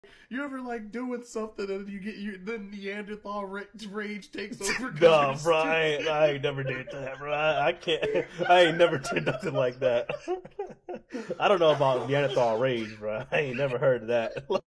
You ever like doing something and you get the Neanderthal rage takes over? No, bro, I ain't never did that, bro. I can't. I ain't never did nothing like that. I don't know about Neanderthal rage, bro. I ain't never heard of that.